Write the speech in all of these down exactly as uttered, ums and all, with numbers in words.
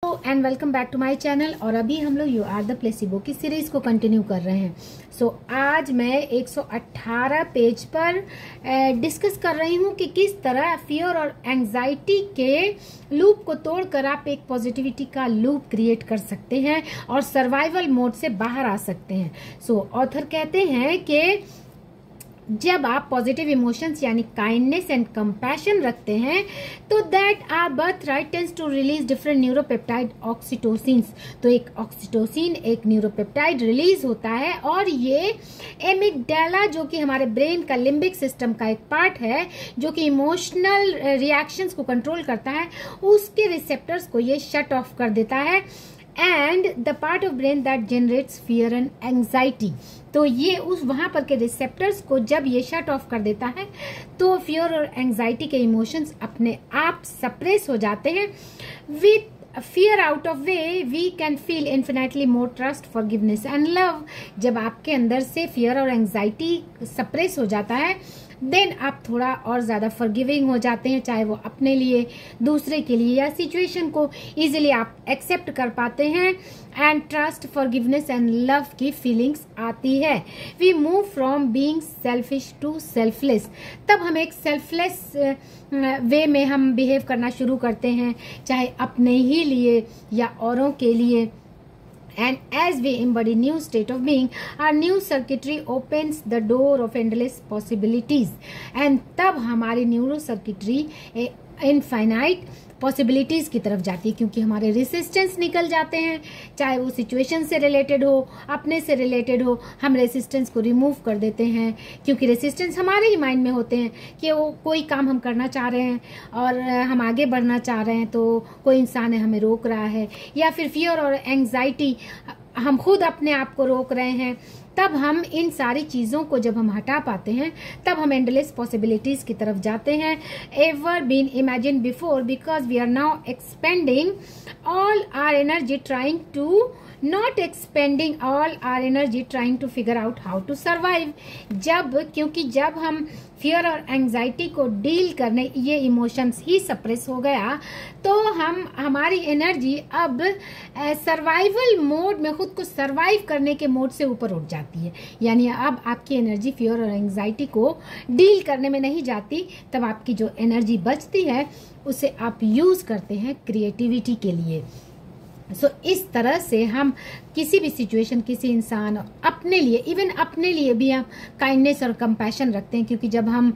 And welcome back to my channel. और अभी हम लोग यू आर द प्लेसिबो की सीरीज को कंटिन्यू कर रहे हैं। सो so, आज मैं एक सौ अठारह पेज पर डिस्कस कर रही हूँ कि किस तरह फियर और एंजाइटी के लूप को तोड़कर आप एक पॉजिटिविटी का लूप क्रिएट कर सकते हैं और सर्वाइवल मोड से बाहर आ सकते हैं। सो so, ऑथर कहते हैं कि जब आप पॉजिटिव इमोशंस यानी काइंडनेस एंड कंपैशन रखते हैं तो that are birth right tends to release different neuropeptide oxytocins. तो एक ऑक्सीटोसिन एक न्यूरोपेप्टाइड रिलीज होता है और ये एमिगडाला जो कि हमारे ब्रेन का लिम्बिक सिस्टम का एक पार्ट है जो कि इमोशनल रिएक्शंस को कंट्रोल करता है, उसके रिसेप्टर्स को ये शट ऑफ कर देता है and the part of brain that generates fear and anxiety. तो ये उस वहां पर के रिसेप्टर्स को जब ये शट ऑफ कर देता है तो फियर और एंजाइटी के इमोशंस अपने आप सप्रेस हो जाते हैं। With fear out of way we can feel infinitely more trust, forgiveness and love. जब आपके अंदर से फियर और एंजाइटी सप्रेस हो जाता है देन आप थोड़ा और ज्यादा फॉरगिविंग हो जाते हैं, चाहे वो अपने लिए, दूसरे के लिए या सिचुएशन को इजीली आप एक्सेप्ट कर पाते हैं and trust, forgiveness and love की फीलिंग्स आती है। We move from being selfish to selfless. तब हम एक सेल्फलेस वे में हम बिहेव करना शुरू करते हैं, चाहे अपने ही लिए या औरों के लिए। And as we embody new state of being, our new circuitry opens the door of endless possibilities. And तब हमारी न्यूरो सर्किटरी इनफाइनाइट पॉसिबिलिटीज की तरफ जाती है क्योंकि हमारे रेसिस्टेंस निकल जाते हैं, चाहे वो सिचुएशन से रिलेटेड हो, अपने से रिलेटेड हो। हम रेसिस्टेंस को रिमूव कर देते हैं क्योंकि रेसिस्टेंस हमारे ही माइंड में होते हैं कि वो कोई काम हम करना चाह रहे हैं और हम आगे बढ़ना चाह रहे हैं तो कोई इंसान है हमें रोक रहा है, या फिर फियर और एंजाइटी हम खुद अपने आप को रोक रहे हैं। तब हम इन सारी चीजों को जब हम हटा पाते हैं तब हम एंडलेस पॉसिबिलिटीज की तरफ जाते हैं। Ever been imagine before because we are now expending all our energy trying to not expending all our energy trying to figure out how to survive. जब क्योंकि जब हम फियर और एंजाइटी को डील करने, ये इमोशंस ही सप्रेस हो गया तो हम हमारी एनर्जी अब सर्वाइवल मोड में, खुद को सर्वाइव करने के मोड से ऊपर उठ जाती है। यानी अब आपकी एनर्जी फियर और एंजाइटी को डील करने में नहीं जाती, तब आपकी जो एनर्जी बचती है उसे आप यूज करते हैं क्रिएटिविटी के लिए। सो so, इस तरह से हम किसी भी सिचुएशन, किसी इंसान, अपने लिए, इवन अपने लिए भी हम काइंडनेस और कंपैशन रखते हैं क्योंकि जब हम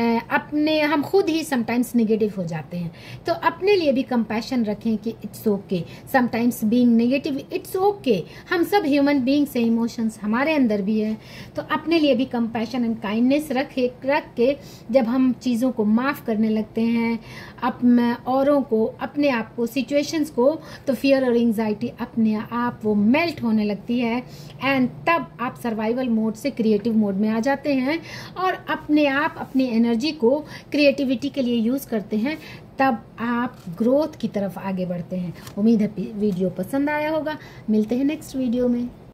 अपने हम खुद ही समटाइम्स नेगेटिव हो जाते हैं तो अपने लिए भी कंपैशन रखें कि it's okay sometimes being negative, it's okay. हम सब ह्यूमन बीइंग्स हैं, इमोशंस हमारे अंदर भी है, तो अपने लिए भी कंपैशन एंड काइंडनेस रखे रख के जब हम चीज़ों को माफ़ करने लगते हैं, अपने औरों को, अपने आप को, सिचुएशंस को, तो फियर और एंजाइटी अपने आप वो मेल्ट होने लगती है एंड तब आप सर्वाइवल मोड से क्रिएटिव मोड में आ जाते हैं और अपने आप अपनी एनर्जी को क्रिएटिविटी के लिए यूज करते हैं। तब आप ग्रोथ की तरफ आगे बढ़ते हैं। उम्मीद है वीडियो पसंद आया होगा। मिलते हैं नेक्स्ट वीडियो में।